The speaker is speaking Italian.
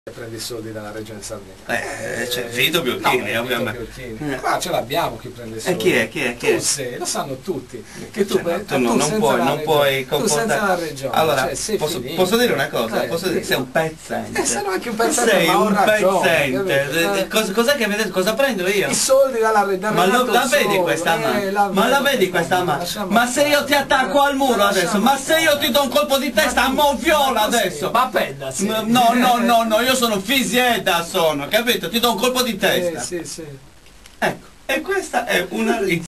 Prendi i soldi dalla regione Sardegna. Cioè Vito Biochini, no, ovviamente. Qua ce l'abbiamo chi prende i soldi. E chi è? Tu sei, lo sanno tutti. Che tu, non puoi tu senza la regione. Allora, cioè, posso dire una cosa? Posso dire, sei un pezzente. Sei anche un pezzente, sei ma un ragione, pezzente. Cos'è che vedete? Cosa prendo io? I soldi dalla regione. Ma la vedi questa mano? Ma la vedi questa mano? Ma se io ti attacco al muro adesso, ma se io ti do un colpo di testa a moviola adesso. Ma penna, sì. No, io sono fisieda, capito? Ti do un colpo di testa. Sì. Ecco, e questa è una